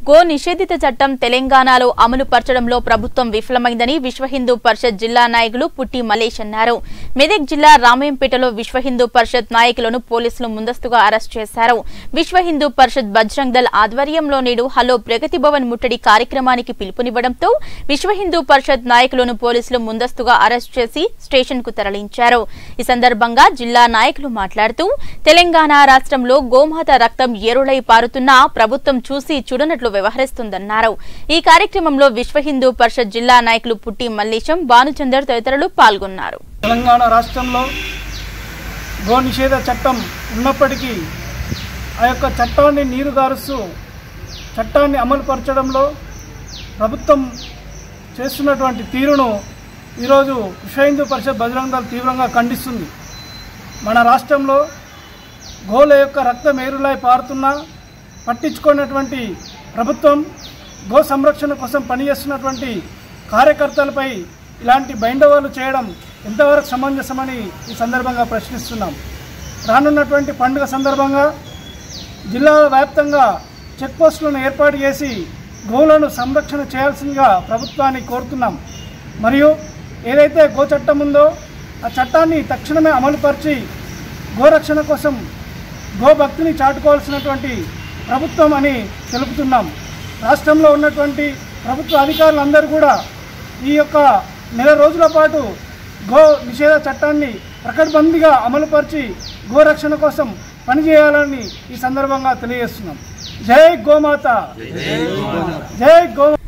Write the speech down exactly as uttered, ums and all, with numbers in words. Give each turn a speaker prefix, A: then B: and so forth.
A: Go నిషేధిత చట్టం తెలంగాణలో అమలు పరచడంలో ప్రభుత్వం విఫలమైందని విశ్వ హిందూ పరిషత్ జిల్లా నాయకులు పుట్టి మలేష్ అన్నారు. మెదక్ జిల్లా రామయంపేటలో విశ్వ హిందూ పరిషత్ నాయకులను పోలీసులు ముందస్తుగా అరెస్ట్ చేశారు. విశ్వ హిందూ పరిషత్ బజరంగ్ దళ్ ఆధ్వర్యంలో నేడు హలో ప్రగతి భవన్ ముట్టడి కార్యక్రమానికి పిలుపునివ్వడంతో విశ్వ హిందూ పరిషత్ నాయకులను పోలీసులు ముందస్తుగా అరెస్ట్ చేసి స్టేషన్ కు తరలించారు. ఈ సందర్భంగా జిల్లా నాయకులు మాట్లాడుతూ తెలంగాణ రాష్ట్రంలో గోమాత రక్తం ఏరులై పారుతున్నా ప్రభుత్వం చూసి చూడనట్లు వ్యవహరిస్తుందన్నారు. ఈ కార్యక్రమంలో విశ్వ హిందూ పరిషత్ జిల్లా నాయకులు పుట్టి మల్లేశం, భానుచందర్ తదితరులు పాల్గొన్నారు.
B: తెలంగాణ రాష్ట్రంలో గో నిషేధ చట్టం ఉన్నప్పటికీ ఆ యొక్క చట్టాన్ని నీరుగారుస్తూ చట్టాన్ని అమలు పరచడంలో ప్రభుత్వం చేస్తున్నటువంటి తీరును ఈరోజు విశ్వ హిందూ పరిషత్ బజరంగ్ దళ్ తీవ్రంగా ఖండిస్తుంది. మన రాష్ట్రంలో గోల యొక్క రక్తం ఏరులై పారుతున్నా పట్టించుకున్నటువంటి ప్రభుత్వం గో సంరక్షణ కోసం పనిచేస్తున్నటువంటి కార్యకర్తలపై ఇలాంటి బైండవాలు చేయడం ఎంతవరకు సమంజసమని ఈ సందర్భంగా ప్రశ్నిస్తున్నాం. రానున్నటువంటి పండుగ సందర్భంగా జిల్లాల వ్యాప్తంగా చెక్ పోస్టులను ఏర్పాటు చేసి గోవులను సంరక్షణ చేయాల్సిందిగా ప్రభుత్వాన్ని కోరుతున్నాం. మరియు ఏదైతే గో చట్టం ఉందో ఆ చట్టాన్ని తక్షణమే అమలుపరిచి గోరక్షణ కోసం గోభక్తిని చాటుకోవాల్సినటువంటి ప్రభుత్వం అని తెలుపుతున్నాం. రాష్ట్రంలో ఉన్నటువంటి ప్రభుత్వ అధికారులందరూ కూడా ఈ యొక్క నెల రోజుల పాటు గో నిషేధ చట్టాన్ని ప్రకటబందీగా అమలుపరిచి గోరక్షణ కోసం పనిచేయాలని ఈ సందర్భంగా తెలియజేస్తున్నాం. జై గోమాత, జై గో.